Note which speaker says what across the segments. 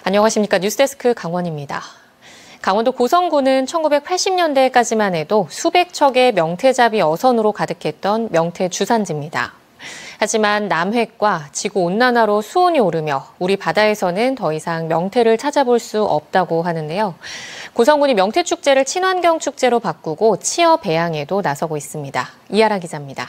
Speaker 1: 안녕하십니까. 뉴스데스크 강원입니다. 강원도 고성군은 1980년대까지만 해도 수백 척의 명태잡이 어선으로 가득했던 명태 주산지입니다. 하지만 남획과 지구온난화로 수온이 오르며 우리 바다에서는 더 이상 명태를 찾아볼 수 없다고 하는데요. 고성군이 명태축제를 친환경 축제로 바꾸고 치어 배양에도 나서고 있습니다. 이하라 기자입니다.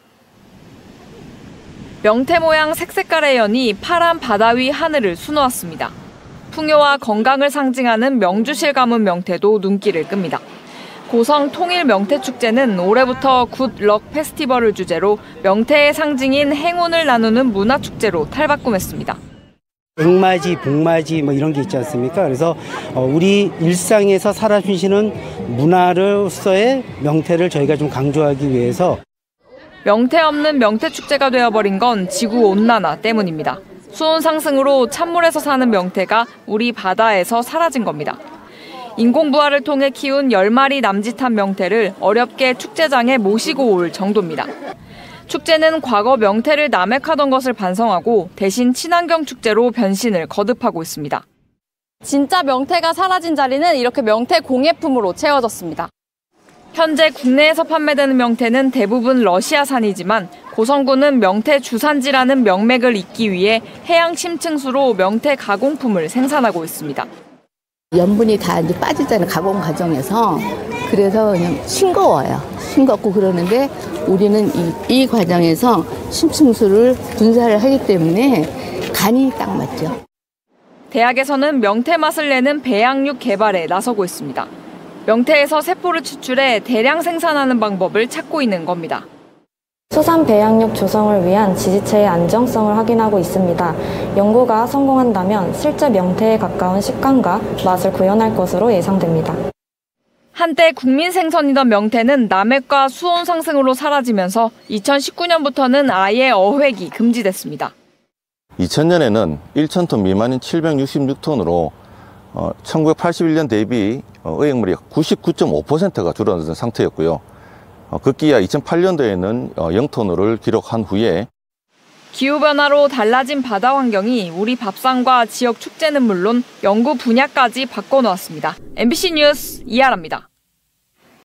Speaker 2: 명태 모양 색색깔의 연이 파란 바다 위 하늘을 수놓았습니다. 풍요와 건강을 상징하는 명주실 가문 명태도 눈길을 끕니다. 고성 통일 명태축제는 올해부터 굿럭 페스티벌을 주제로 명태의 상징인 행운을 나누는 문화축제로 탈바꿈했습니다.
Speaker 3: 액맞이, 복맞이 뭐 이런 게 있지 않습니까? 그래서 우리 일상에서 살아주시는 문화로서의 명태를 저희가 좀 강조하기 위해서
Speaker 2: 명태 없는 명태축제가 되어버린 건 지구온난화 때문입니다. 수온 상승으로 찬물에서 사는 명태가 우리 바다에서 사라진 겁니다. 인공부화를 통해 키운 10마리 남짓한 명태를 어렵게 축제장에 모시고 올 정도입니다. 축제는 과거 명태를 남획하던 것을 반성하고 대신 친환경 축제로 변신을 거듭하고 있습니다.
Speaker 4: 진짜 명태가 사라진 자리는 이렇게 명태 공예품으로 채워졌습니다.
Speaker 2: 현재 국내에서 판매되는 명태는 대부분 러시아산이지만 고성군은 명태 주산지라는 명맥을 잇기 위해 해양 심층수로 명태 가공품을 생산하고 있습니다.
Speaker 5: 염분이 다 이제 빠지잖아요, 가공 과정에서. 그래서 그냥 싱거워요. 싱겁고 그러는데 우리는 이 과정에서 심층수를 분사를 하기 때문에 간이 딱 맞죠.
Speaker 2: 대학에서는 명태 맛을 내는 배양육 개발에 나서고 있습니다. 명태에서 세포를 추출해 대량 생산하는 방법을 찾고 있는 겁니다.
Speaker 6: 수산 배양육 조성을 위한 지지체의 안정성을 확인하고 있습니다. 연구가 성공한다면 실제 명태에 가까운 식감과 맛을 구현할 것으로 예상됩니다.
Speaker 2: 한때 국민 생선이던 명태는 남획과 수온 상승으로 사라지면서 2019년부터는 아예 어획이 금지됐습니다.
Speaker 7: 2000년에는 1,000톤 미만인 766톤으로 1981년 대비 어획물이 99.5%가 줄어든 상태였고요. 급기야 2008년도에는 0톤을 기록한 후에
Speaker 2: 기후변화로 달라진 바다 환경이 우리 밥상과 지역 축제는 물론 연구 분야까지 바꿔놓았습니다. MBC 뉴스 이하라입니다.